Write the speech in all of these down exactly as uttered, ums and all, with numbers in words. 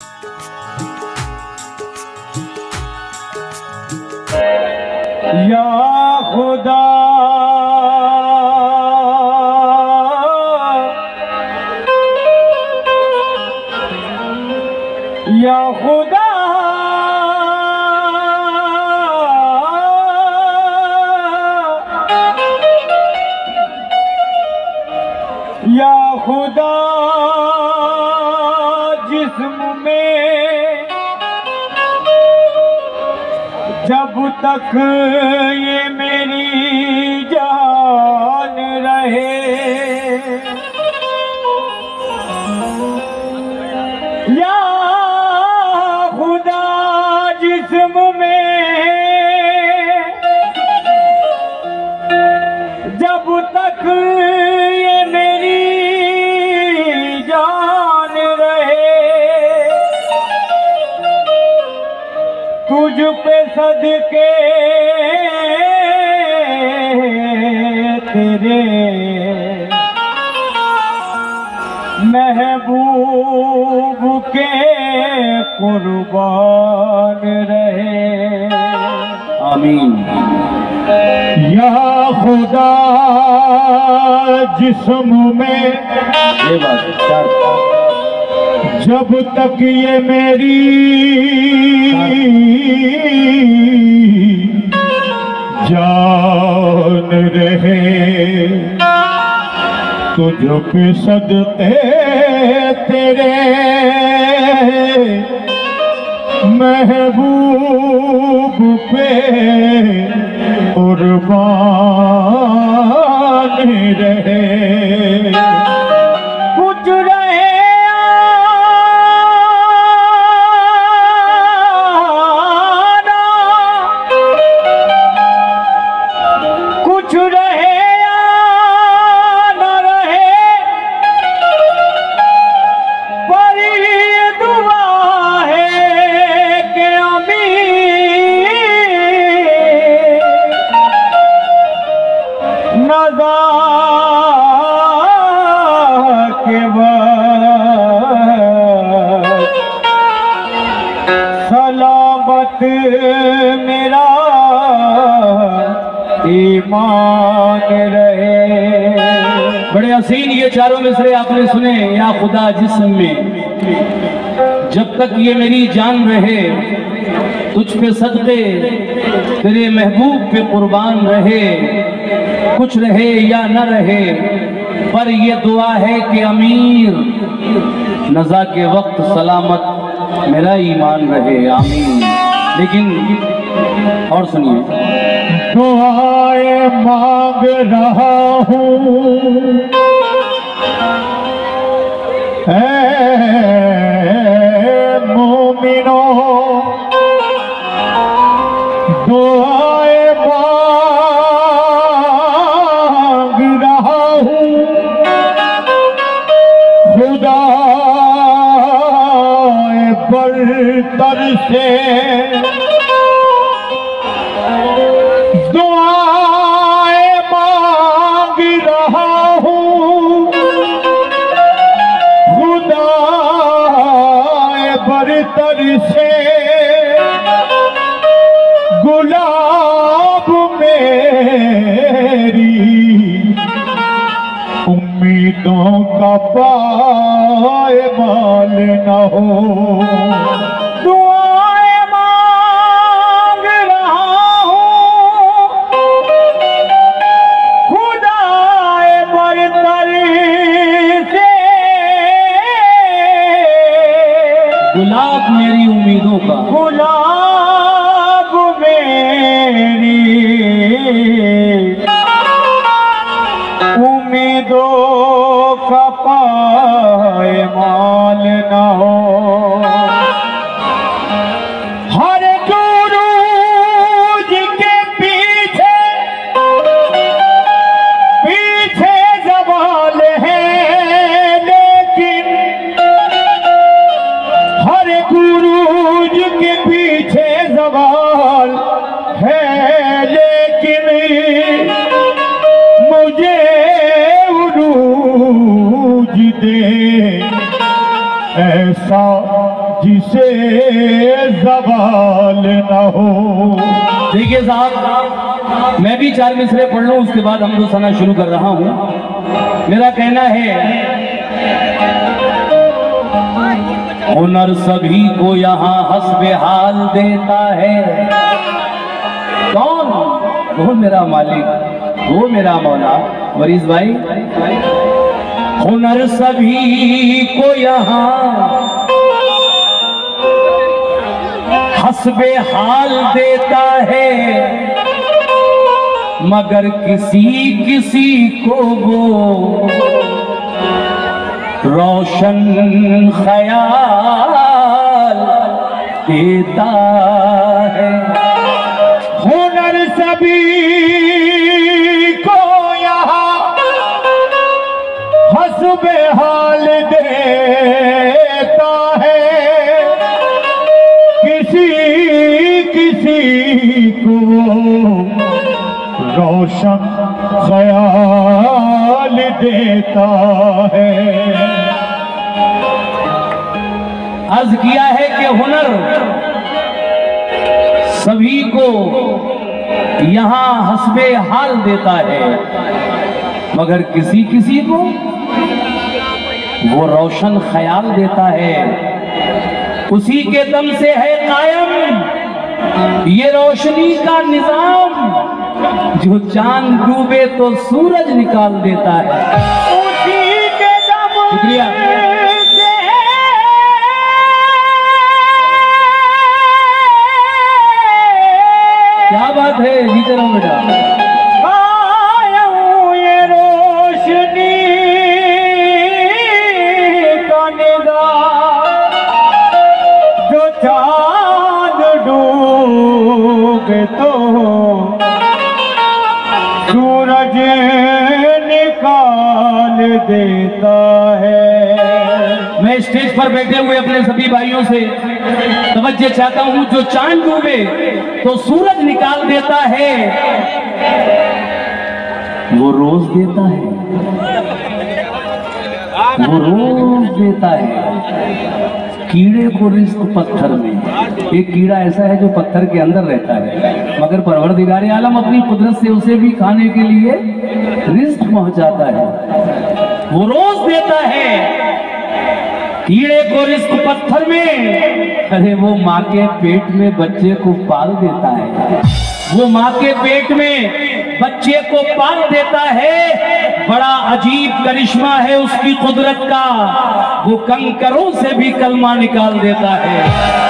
या खुदा या खुदा या खुदा जिस्म में जब तक ये मेरी जान रहे, या खुदा जिस्म में जब तक ये मेरी जान रहे, तुझ पे सदके तेरे महबूब के कुर्बान रहे। आमीन। या खुदा जिस्म में ये बात जब तक ये मेरी जान रहे, तुझ पे सदके तेरे महबूब पे कुर्बान रहे। कुछ रहे कुछ रहे या न रहे, पर ये दुआ है कि अमीर नज़ा के बाद सलामत मेरा ईमान रहे। बड़े हसीन ये चारों मिसरे आपने सुने। या खुदा जिस्म में जब तक ये मेरी जान रहे, तुझ पे सदके तेरे महबूब पे कुर्बान रहे। कुछ रहे या न रहे, पर ये दुआ है कि अमीर नज़ा के वक्त सलामत मेरा ईमान रहे। आमीन। लेकिन और सुनिए, दुआएं मांग रहा हूँ ऐ मोमिनों, दुआएं मांग रहा हूँ खुदा बरतर से। दुआएं मांग रहा हूँ खुदा बरतर से, गुलाब मेरी उम्मीदों का पायमाल न हो। दुआएं मांग रहा हूँ खुदा बरतर से, गुलाब मेरी उम्मीदों का, गुलाब मेरी उम्मीदों का पायमाल न हो। हर गुरूज के पीछे पीछे ज़वाल है, लेकिन हर गुरूज के पीछे ज़वाल है, लेकिन मुझे उरूज दे ऐसा जिसे ज़वाल न हो। देखिए साहब, मैं भी चार मिसरे पढ़ लूं, उसके बाद हम सना शुरू कर रहा हूं। मेरा कहना है, हुनर सभी को यहाँ हस्बे हाल देता है। कौन? वो मेरा मालिक, वो मेरा मौला। मरीज भाई, हुनर सभी को यहाँ हस्बे हाल देता है, मगर किसी किसी को वो रोशन ख्याल देता है। हुनर सभी को यहाँ हस्बे हाल देता है, किसी किसी को रोशन ख्याल देता है। अर्ज किया है कि हुनर सभी को यहाँ हस्बे हाल देता है, मगर किसी किसी को वो रोशन ख्याल देता है। उसी के दम से है कायम ये रोशनी का निजाम, जो चांद डूबे तो सूरज निकाल देता है। उसी के दम शुक्रिया। क्या बात है, जीते रहो बेटा। कायम ये रोशनी का निजाम, जो चांद डूबे तो सूरज निकाल देता है। मैं स्टेज पर बैठे हुए अपने सभी भाइयों से तवज्जो चाहता हूं, जो चांद डूबे तो सूरज निकाल देता है, वो रोज देता है, वो रोज देता है। कीड़े को रिस्क पत्थर में, एक कीड़ा ऐसा है जो पत्थर के अंदर रहता है, मगर परवरदिगार आलम अपनी कुदरत से उसे भी खाने के लिए रिस्क पहुंचाता है, वो रोज देता है। कीड़े को रिस्क पत्थर में, अरे वो माँ के पेट में बच्चे को पाल देता है, वो माँ के पेट में बच्चे को पाल देता है। बड़ा अजीब करिश्मा है उसकी कुदरत का, वो कंकरों से भी कलमा निकाल देता है।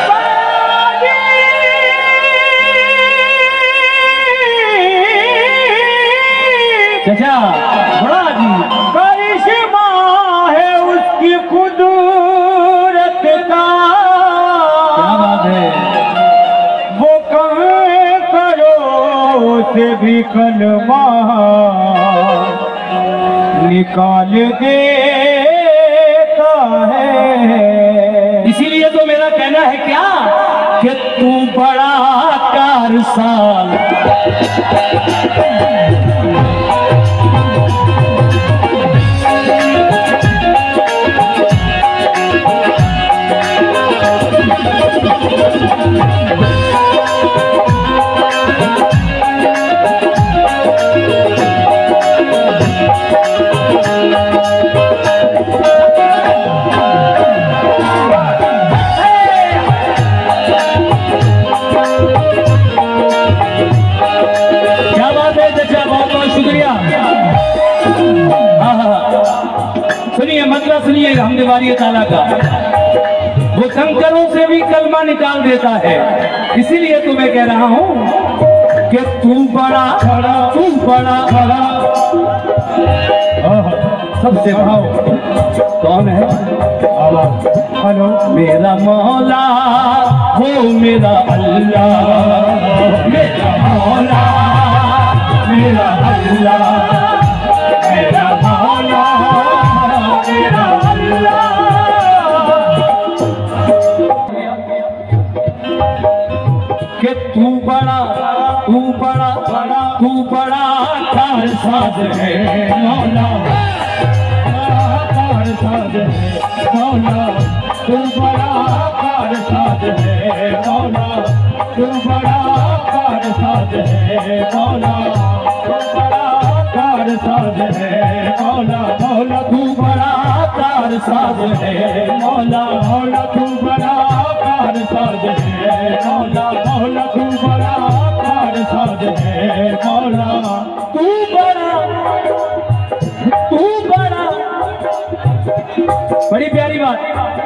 चाचा, बड़ा अजीब करिश्मा है उसकी कुदरत का। क्या बात है। वो कंकरों से भी कलमा निकाल देता है। इसीलिए तो मेरा कहना है क्या कि तू बड़ा कारसाल, मतलब सुनिए हमदवारी ताला का, वो कंकरों से भी कलमा निकाल देता है। इसीलिए तो मैं कह रहा हूं कि तू बड़ा बड़ा तू बड़ा बड़ा सबसे बड़ा कौन है? हेलो, मेरा मौला हो मेरा अल्लाह, मेरा मौला मेरा अल्लाह, मेरा मौला मेरा अल्लाह। कि तू बड़ा तू बड़ा तू बड़ा कारसाज है मौला, कारसाज है मौला, तू बड़ा मौला तू बड़ा कारसाज है मौला मौला तू बड़ा कारसाज है मौला मौला तू बड़ा कारसाज है मौला मौला तू बड़ा कारसाज है मौला तू बड़ा तू बड़ा। बड़ी प्यारी बात,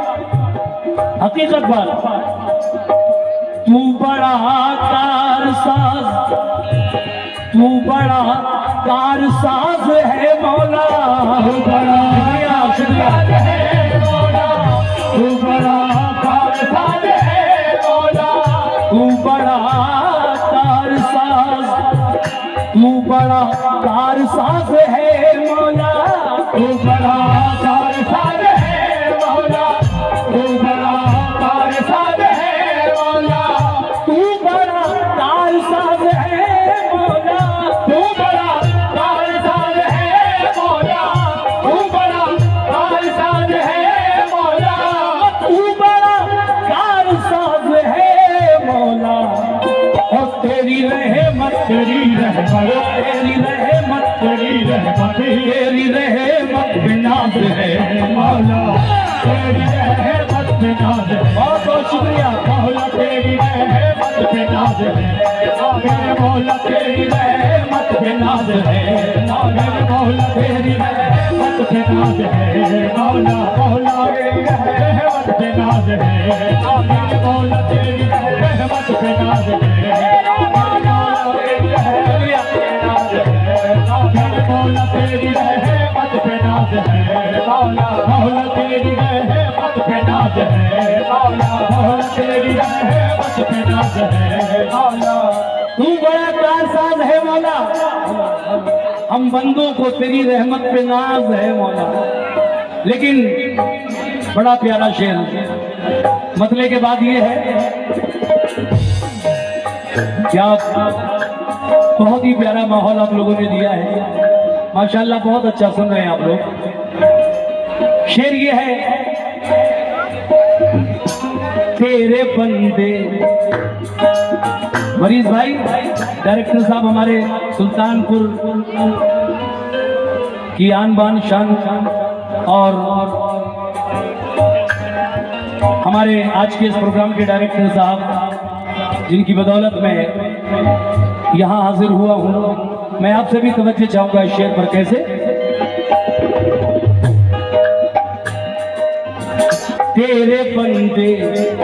हकीकत बात। तू बड़ा कारसाज, तू बड़ा कारसाज है मौला। तू बड़ा शुक्रिया है मौला तू बड़ा कारसाज है मौला तू बड़ा कारसाज, तू बड़ा कारसाज है मौला। तू बड़ा कारसाज है मौला तू बड़ा कारसाज है मौला तू बड़ा कारसाज है मौला। तू बड़ा कारसाज है मौला तू बड़ा कारसाज है मौला तू बड़ा कारसाज है मौला। और तेरी रहमत, तेरी रहमत तेरी रहमत, तेरी रहमत तेरी रहमत बिनाज है मौला तेरी रहमत पे नाज है बहुत बहुत शुक्रिया मौला तेरी रहमत पे नाज है मेरे मौला तेरी रहमत पे नाज है मेरे मौला तेरी रहमत पे नाज है मौला मौला तेरी रहमत पे नाज है मेरे मौला तेरी रहमत पे नाज है मौला तेरी रहमत पे नाज है मेरे मौला तेरी रहमत पे नाज है मौला मौला तेरी रहमत पे नाज है मौला मौला तेरी रहमत पे नाज है मौला तू बड़ा कारसाज है मौला। हम बंदों को तेरी रहमत पे नाज है मौला। लेकिन बड़ा प्यारा शेर मतले के बाद ये है क्या बहुत ही प्यारा माहौल आप लोगों ने दिया है माशाल्लाह, बहुत अच्छा सुन रहे हैं आप लोग। शेर ये है, तेरे बंदे मरीज भाई डायरेक्टर साहब हमारे सुल्तानपुर की आन बान शान और हमारे आज के इस प्रोग्राम के डायरेक्टर साहब जिनकी बदौलत में यहाँ हाजिर हुआ हूँ, मैं आपसे भी तवज्जो चाहूंगा इस शेर पर। कैसे तेरे बंदे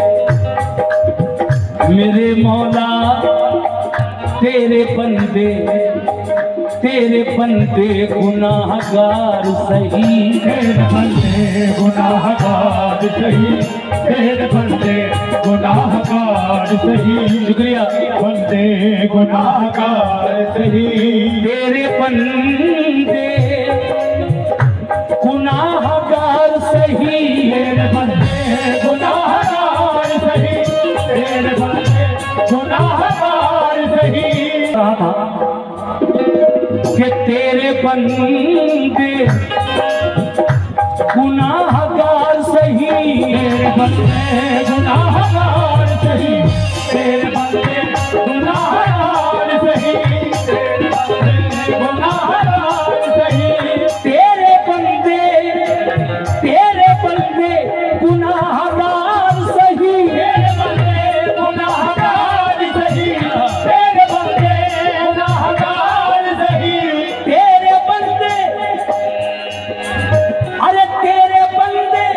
मेरे मौला, तेरे बंदे तेरे बंदे गुनाहगार सही, तेरे बंदे गुनाहगार सही, तेरे बंदे गुनाहगार सही, शुक्रिया बंदे गुनाहगार सही, तेरे बंदे गुनाहगार सही, तेरे बंदे गुनाहगार सही, तेरे बंदे गुनाहगार सही। कहा था कि तेरे बंदे गुनाहगार सही, तेरे बंदे गुनाहगार सही, तेरे बंदे गुनाहगार सही, तेरे बंदे गुनाहगार सही, तेरे बंदे तेरे बंदे गुनाहगार सही, तेरे बंदे गुनाहगार सही, तेरे बंदे गुनाहगार सही, तेरे बंदे अरे तेरे बंदे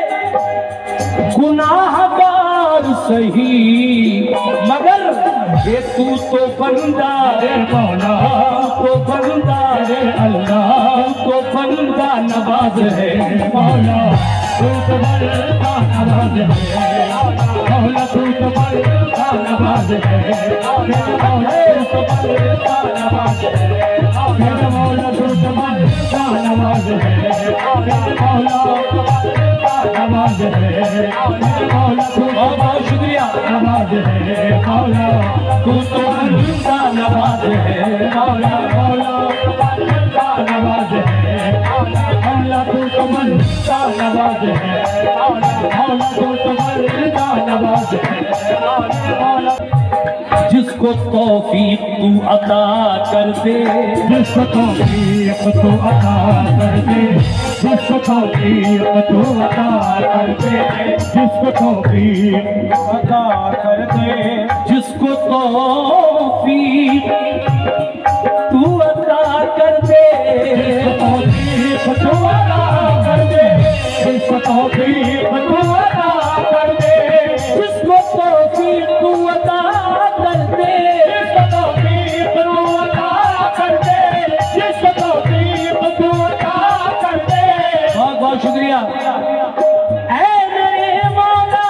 गुनाहगार सही, मगर ये तू तो बंदा रे मौला, तू तो बंदा रे अल्लाह, तू तो बंदा नवाज है मौला तू तो बड़ा नवाज है, मौला तू तो बड़ा नवाज है, मेरे मौला तू तो बड़ा नवाज है, मेरे मौला तू तो बड़ा नवाज है, मेरे मौला तू तो बड़ा नवाज है, मेरे मौला तू तो बहुत बहुत शुक्रिया। नवाज है, मौला तू तो बंदा नवाज है मौला मौला तू तो बड़ा नवाज है, मौला तू तो बड़ा नवाज है, मौला तू तो बड़ा नवाज है, मौला जिसको जिसको तौफीक तू अता कर दे, जिसको तौफीक तू अता कर दे, जिसको तौफीक तू अता कर दे, जिसको तौफीक अता कर दे, जिसको तौफीक तू अता कर दे, तौफीक तू अता कर दे, जिसको तौफीक तू अता कर दे, जिसको तौफीक तू अता कर दे, जिसको तौफीक तू अता कर दे, जिसको तौफीक तू अता कर दे। बहुत बहुत शुक्रिया। ऐ मेरे मौला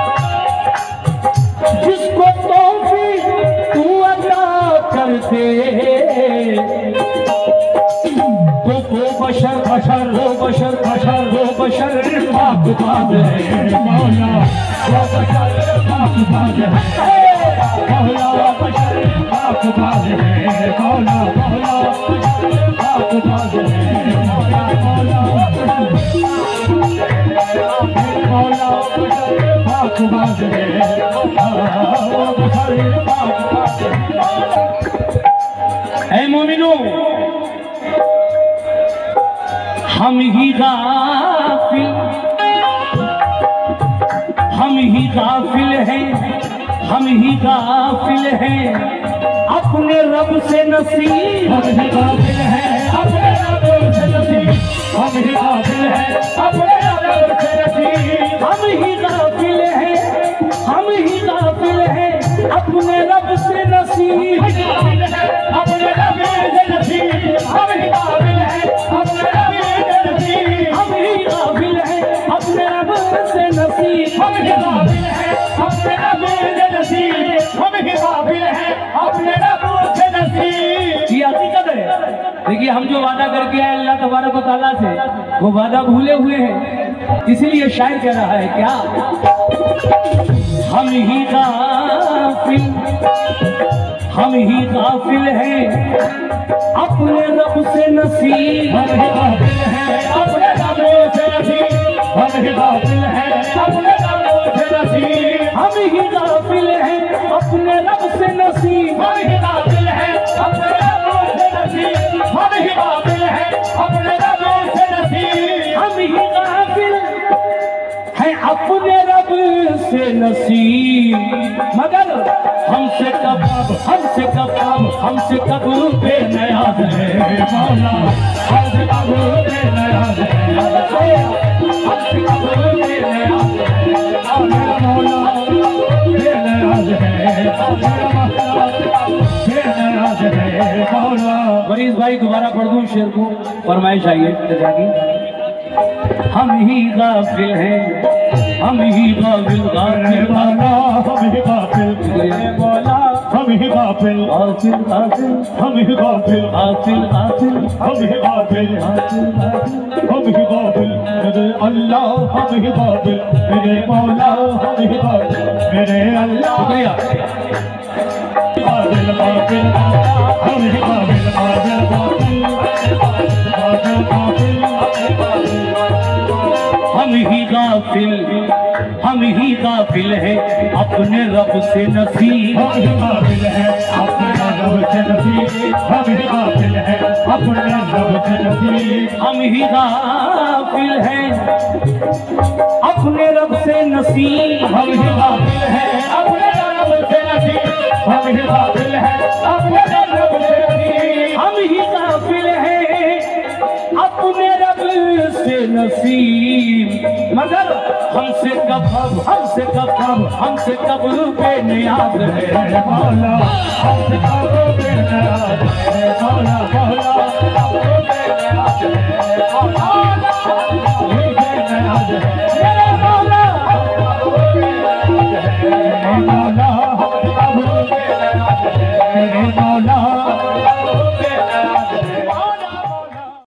जिसको तौफीक तू अता कर दे, तो वो बशर बशर वो बशर बशर वो बशर पाकबाज है मौला वो बशर पाकबाज है, मौला वो बशर पाकबाज है, मौला मौला पाकबाज है, मौला मौला मौला बशर पाकबाज है, वो बशर पाकबाज है। ऐ मोमिनो हम ही गाफिल, हम ही गाफिल हैं, हम ही गाफिल हैं अपने रब से नसीब, हम ही गाफिल हैं अपने रब से नसीब, हम ही गाफिल हैं अपने रब से नसीब, हम ही गाफिल हैं, हम ही गाफिल हैं अपने रब से नसीब, अपने रब से नसीब, हम ही गाफिल हैं अपने रब से नसीब, हम ही गाफिल हैं अपने रब से नसीब, हम ही गाफिल हैं अपने रब से नसीब, हम ही गाफिल हैं अपने रब से नसीब। ये हकीकत है। देखिए हम जो वादा करके आए अल्लाह तबारक व तआला से, वो वादा भूले हुए हैं, इसीलिए शायर कह रहा है क्या, हम ही गाफिल, हम ही गाफिल हैं अपने रब से नसीब, हम ही गाफिल हैं अपने रब से नसीब, हम ही गाफिल हैं अपने रब से नसीब, हम ही गाफिल हैं अपने रब से नसीब, हम ही गाफिल हैं अपने रब से नसीब, हम ही गाफिल हैं अपने रब से नसीब, हम ही गाफिल हैं अपने रब से नसीब, मगर हमसे कब हमसे कब हमसे कब बेनियाज है मौला हमसे कब बेनियाज है, हमसे कब बेनियाज है, मेरा मौला बेनियाज है, मेरा मौला बेनियाज है मौला। वरीस भाई दोबारा पढ़ दूं शेर को, फरमाइश आई है जागी। हम ही गाफिल हैं, हम ही गाफिल गाफिल मौला हम ही गाफिल, मौला हम ही गाफिल, गाफिल गाफिल हम ही गाफिल, गाफिल गाफिल हम ही गाफिल, गाफिल गाफिल हम ही गाफिल, मेरे अल्लाह हम ही गाफिल, मेरे मौला हम ही गाफिल, मेरे अल्लाह शुक्रिया। गाफिल गाफिल हम ही गाफिल, गाफिल गाफिल गाफिल गाफिल हम ही गाफिल, हम ही गाफिल हैं अपने रब से नसीब, हम ही गाफिल हैं अपने रब से नसीब, हम ही गाफिल हैं अपने रब से नसीब, हम ही गाफिल हैं अपने रब से नसीब, हम ही गाफिल हैं अपने रब से नसीब, हम ही गाफिल हैं अपने रब से नसीब, हम ही गाफिल हैं अपने रब से नसीब, मगर हमसे कब हमसे कब हमसे कब बेनियाज है मौला हमसे